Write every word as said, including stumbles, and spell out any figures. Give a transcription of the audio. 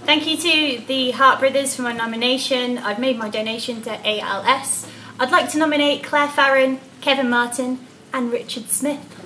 Thank you to the Hart Brothers for my nomination. I've made my donation to A L S. I'd like to nominate Claire Farron, Kevin Martin and Richard Smith.